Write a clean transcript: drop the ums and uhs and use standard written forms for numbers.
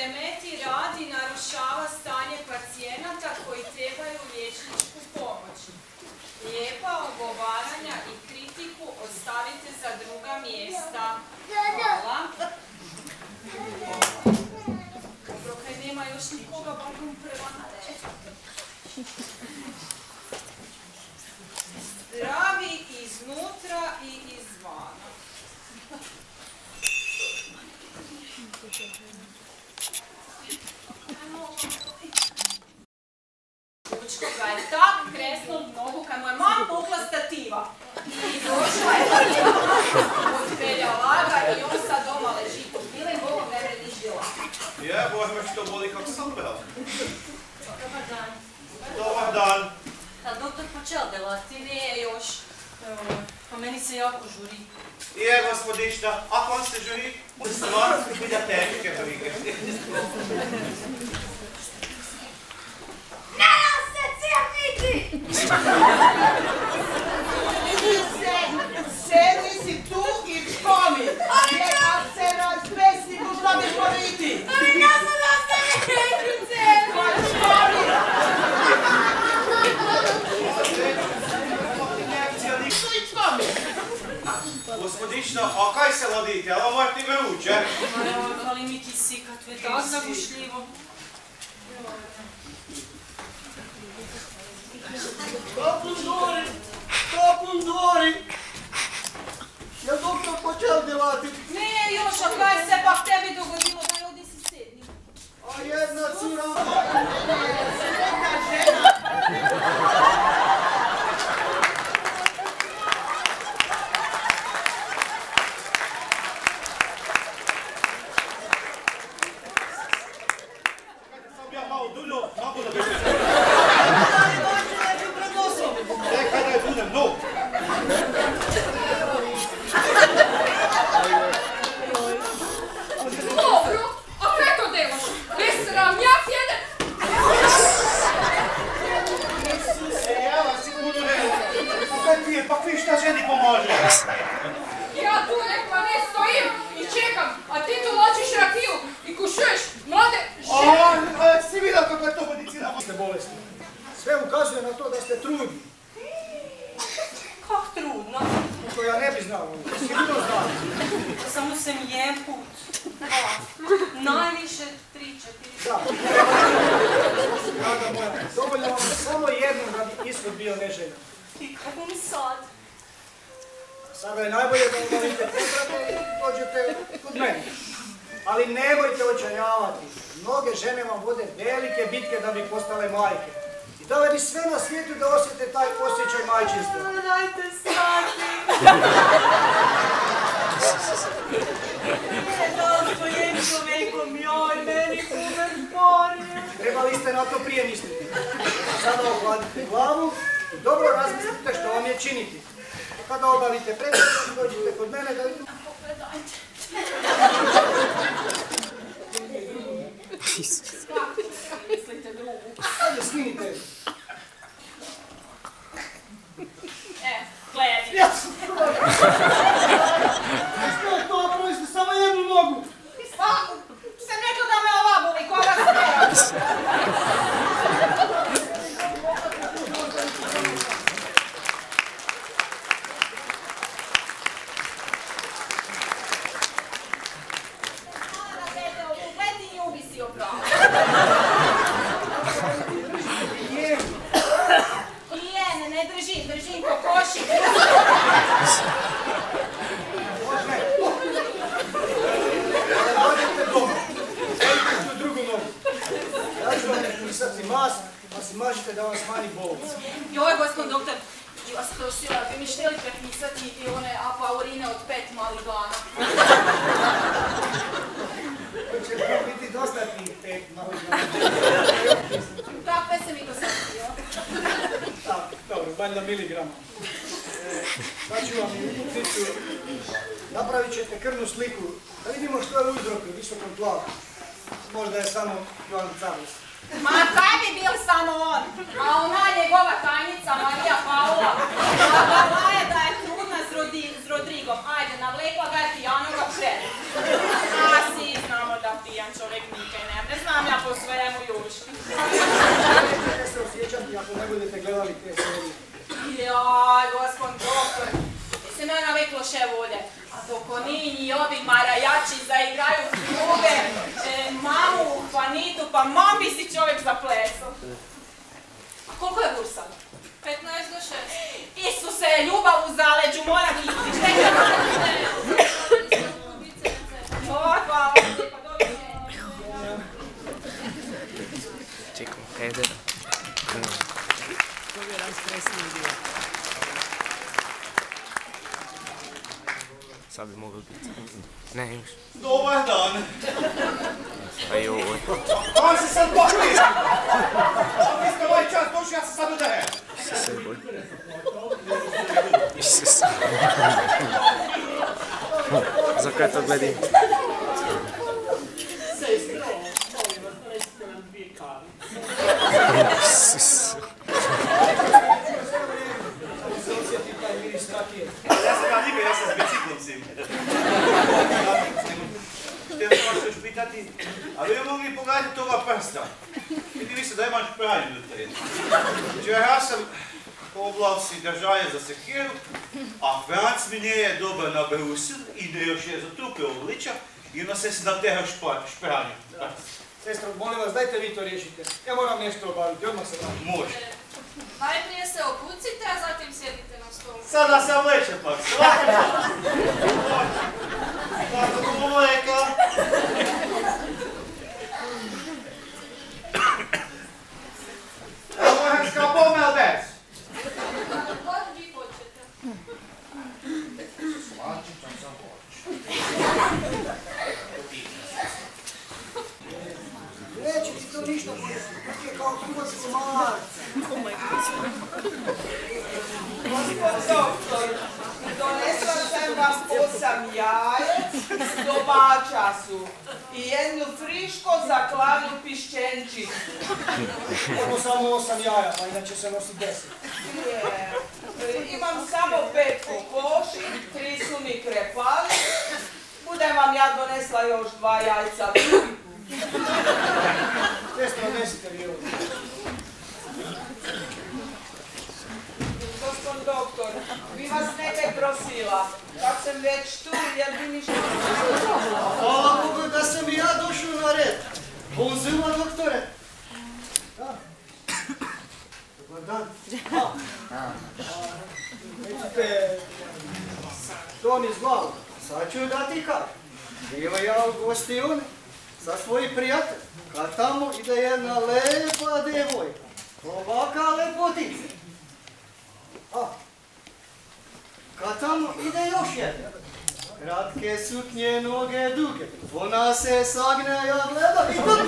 remeti rad i narušava stanje pacijenata koji trebaju liječničku pomoć. Lijepa ogovaranja i kritiku ostavite za druga mjesta. Hvala. Dobro, kaj nema još nikoga, bakom prva na red. Zdravi iznutra i izvana. Učko ga je tak kresnul nogu kad mu je mam pukla stativa. I došla je odpeljala ga i on sad doma leži pod bilim bogom ne vre niš djela. Je, Bože me što boli kak sam bel. Dobar dan. Dobar dan. A doktor počel delati? Ne, još. Pa meni se jako žuri. Je, gospodična, a kon se žuri? U stvarno bilja teške brige. Nadam se cijepiti! Sedi si tu i čkomi. Nekak se razbesni, ko šta biš poviti. Ali ja sam da se neću cijepiti! Pa čkomi. Tu i čkomi. Gospodična, a kaj se ladite? Evo moj ti vruće. Ali mi kisikat, to je tako zagušljivo. Topun dvori. Je doktor počeo delati? Ne, još, a kaj se pak tebi dogodilo da je ovdje si sedni? A jedna cura sretna žena. Sam ja malo duljo, mogu da biti. Ali dođe neću pred nosom. Nekaj da je budem, no. Dobro, a kaj to delaš? Bez sramnjak jedan? Isuse, ja vas sigurno ne. Kaj ti je, pa vi šta ženi pomaže? Ja tu nekma ne stojim i čekam, a ti tu lačiš rakiju i kušuješ mlade žene. A, si vidio kako je to medicina? Ste bolesni. Sve ukazuje na to da ste trudni. Kak trudno. To ja ne bi znao, sigurno znam. Samo sam jeput. Najviše 3-4. Da. Draga moja, dovoljno vam samo jednom da bi ishod bio neželjan. I kako mi sad? Sada je najbolje da obavite pretrage i dođete kod mene. Ali nemojte očajavati. Mnoge žene vam vode velike bitke da bi postale majke. I dale bi sve na svijetu da osjete taj osjećaj majčinstva. Dajte stati. Čovjekom, joj, meni kumer bolje. Trebali ste na to prije misliti. Sada ohladite glavu i dobro razmislite što vam je činiti. Kada obavite pretrage, dođite kod mene da vidim. Pogledajte. Mislite drugu. Ajde, skinite. Gledaj. Što je to? Napravili ste samo jednu nogu. Pa, sam rekla da me ova boli, koga se držim kokoši. Dođete doma. Stavite tu drugu nogu. Ja ću vam napisati mas, pa si mažite da vam smanji bolest. Joj, gospod doktor, i vas prosila, bi mi šteli prepisati i one apaurine od 5 malih dana. To će vam biti dosta tih 5 malih dana. Kakve se mi to sad htio? Da, dobro, valjda miligrama. Daću vam i uputnicu. Napravit ćete krvnu sliku da vidimo što je uzrok u visokom tlaku. Možda je samo Jovan Carlis. Ma kaj bi bil samo on? A ona njegova tajnica Marija Paula. Hvala je da je trudna s Rodrigom. Ajde, navlekla ga je pijanoga pred. A svi znamo da pija jedan čovjek nikaj ne znam ja po svemu još. Nećete se osjećati ako ne budete gledali te serije. Jaj, gospod doktor, nisam ja naviklo še volje. A dok oni i ovi marajači zaigraju druge, mamu u Hvanitu, pa mam bi si čovjek zaplesao. A koliko je bursa? 15 do 6. Isuse, ljubav u zaleđu, moram ići. Hvala, lijepa, doviđenja. Čekamo, kaj je deda? To bi jedan stresni dio. Sad bi moglo biti. Ne, još. Dobar dan. A i ovo. On se sad pokri! Vi ste ovaj čas došli, ja se sad udajem. Isuse, boj. Isuse. Za kaj to gledim? Sestro, molim vas, donesite nam 2 kave. Isuse. Ali se osjeti taj miris rakije. Ja sam ga nikad, ja sam s biciklom sim. Htio sam vas još pitati, a vi mogli pogledati toga prsta? Vidi vi se da imaš pravlju do teren. Znači ja sam oblao si držaje za sekiru, a Franc mi nije dobar na brusil i da još je zatupio liča i onda se na teha špranju. Sestro, molim vas, dajte vi to riješite. Ja moram nešto obaviti, odmah se vratim. Može. Najprije se obucite, a zatim sjedite na stolu. Sada se obleče pak, svakako. Tako povleka. Evo mohenska pomel bez. Kod vi hoćete? Smačićam sam hoć. Neće ti to ništa pojesti, to je kao kubansko marce. Gospod doktor, donesla sam vam 8 jajec s domaćasu i jednu friško za klavnu pišćenčicu. Evo samo 8 jaja, pa inače se nosi 10. Imam samo 5 kokoši, 3 su mi krepali. Budem vam ja donesla još 2 jajca drugi put. Sestro, nesite vi ovo. Gospod doktor, bi vas nekaj prosila. Kad sam već tu, jer bi mi što... Hvala Bogu da sam i ja došao na red. Bonjour, doktore. Dobar dan. Recite, što mi zvao? Sad ću da ti kažem. Bila ja u gostione sa svojim prijateljem. Kad tamo ide jedna lepa devojka. Ovaka lepotica. Kad tamo ide još jedna. Kratke suknje, noge duge. Ona se sagne, ja gledam i